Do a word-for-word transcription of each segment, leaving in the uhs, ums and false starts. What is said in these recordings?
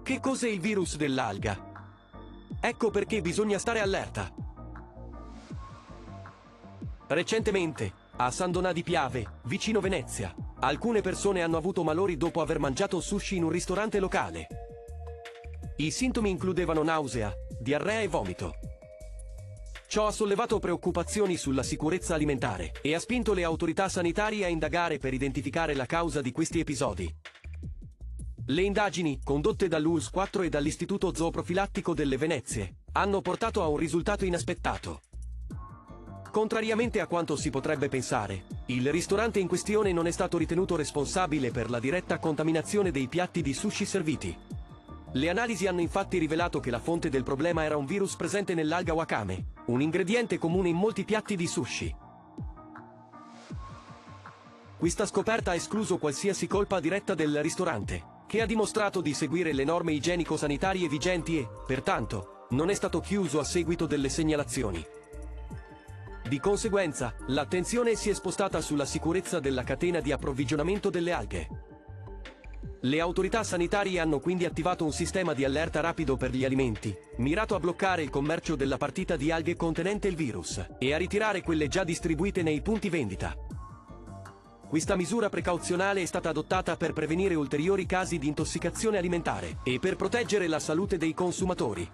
Che cos'è il virus dell'alga? Ecco perché bisogna stare allerta. Recentemente, a San Donà di Piave, vicino Venezia, alcune persone hanno avuto malori dopo aver mangiato sushi in un ristorante locale. I sintomi includevano nausea, diarrea e vomito. Ciò ha sollevato preoccupazioni sulla sicurezza alimentare e ha spinto le autorità sanitarie a indagare per identificare la causa di questi episodi. Le indagini, condotte dall'U L S S quattro e dall'Istituto Zooprofilattico delle Venezie, hanno portato a un risultato inaspettato. Contrariamente a quanto si potrebbe pensare, il ristorante in questione non è stato ritenuto responsabile per la diretta contaminazione dei piatti di sushi serviti. Le analisi hanno infatti rivelato che la fonte del problema era un virus presente nell'alga wakame, un ingrediente comune in molti piatti di sushi. Questa scoperta ha escluso qualsiasi colpa diretta del ristorante, che ha dimostrato di seguire le norme igienico-sanitarie vigenti e, pertanto, non è stato chiuso a seguito delle segnalazioni. Di conseguenza, l'attenzione si è spostata sulla sicurezza della catena di approvvigionamento delle alghe. Le autorità sanitarie hanno quindi attivato un sistema di allerta rapido per gli alimenti, mirato a bloccare il commercio della partita di alghe contenente il virus, e a ritirare quelle già distribuite nei punti vendita. Questa misura precauzionale è stata adottata per prevenire ulteriori casi di intossicazione alimentare e per proteggere la salute dei consumatori.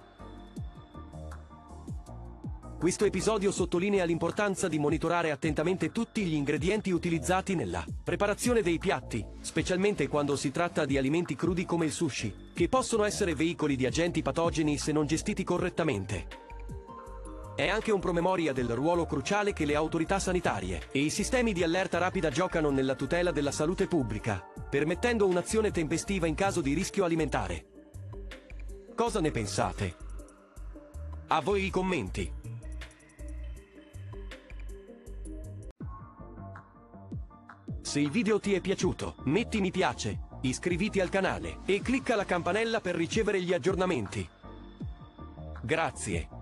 Questo episodio sottolinea l'importanza di monitorare attentamente tutti gli ingredienti utilizzati nella preparazione dei piatti, specialmente quando si tratta di alimenti crudi come il sushi, che possono essere veicoli di agenti patogeni se non gestiti correttamente. È anche un promemoria del ruolo cruciale che le autorità sanitarie e i sistemi di allerta rapida giocano nella tutela della salute pubblica, permettendo un'azione tempestiva in caso di rischio alimentare. Cosa ne pensate? A voi i commenti. Se il video ti è piaciuto, metti mi piace, iscriviti al canale e clicca la campanella per ricevere gli aggiornamenti. Grazie.